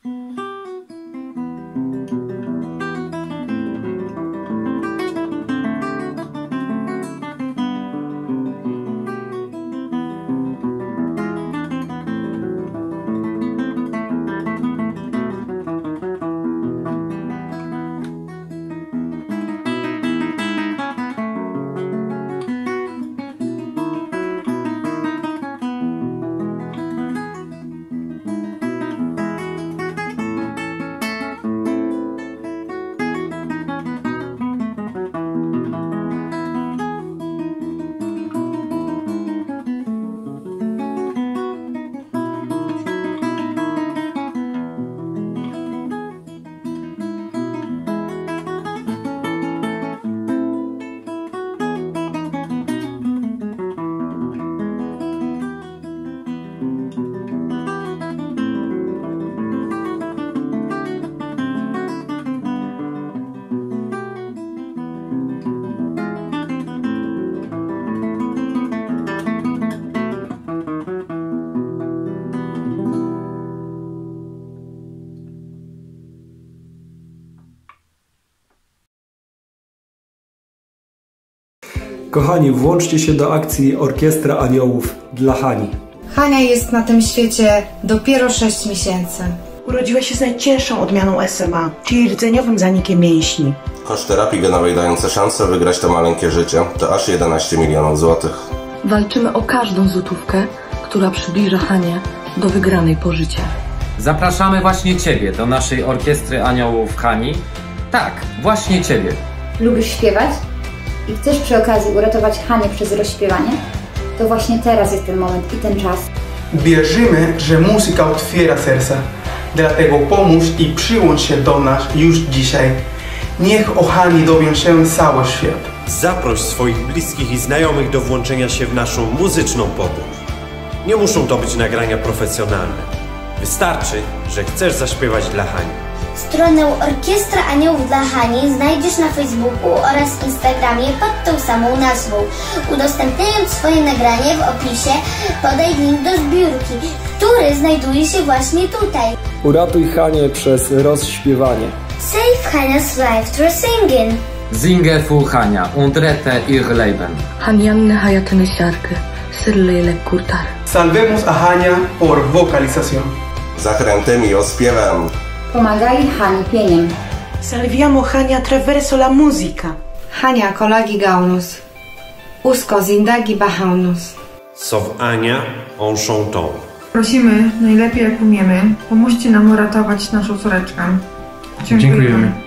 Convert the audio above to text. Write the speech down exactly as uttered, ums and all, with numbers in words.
Kochani, włączcie się do akcji Orkiestra Aniołów dla Hani. Hania jest na tym świecie dopiero sześć miesięcy. Urodziła się z najcięższą odmianą S M A, czyli rdzeniowym zanikiem mięśni. Koszt terapii genowej dające szansę wygrać to maleńkie życie to aż jedenaście milionów złotych. Walczymy o każdą złotówkę, która przybliża Hanię do wygranej pożycia. Zapraszamy właśnie Ciebie do naszej Orkiestry Aniołów Hani. Tak, właśnie Ciebie. Lubisz śpiewać? I chcesz przy okazji uratować Hanię przez rozśpiewanie? To właśnie teraz jest ten moment i ten czas. Wierzymy, że muzyka otwiera serca. Dlatego pomóż i przyłącz się do nas już dzisiaj. Niech o Hani dowie się cały świat. Zaproś swoich bliskich i znajomych do włączenia się w naszą muzyczną podróż. Nie muszą to być nagrania profesjonalne. Wystarczy, że chcesz zaśpiewać dla Hani. Stronę Orkiestra Aniołów dla Hani znajdziesz na Facebooku oraz Instagramie pod tą samą nazwą. Udostępniając swoje nagranie w opisie, podaj link do zbiórki, który znajduje się właśnie tutaj. Uratuj Hanię przez rozśpiewanie. Save Hania's life through singing. Singe fu Hania und rette ihr Leben. Hanianne hayatını şarkı, sırlığıyla kurtar. Salvemos a Hania por vocalización. Zachętem i ośpiewem. Pomagali Hani pieniem. Salviamo Hania attraverso la musica. Hania kolagi gaunus. Usko zindagi bahaunus. Sauve Ania en chantant. Prosimy, najlepiej jak umiemy, pomóżcie nam uratować naszą córeczkę. Dziękujemy. Dziękujemy.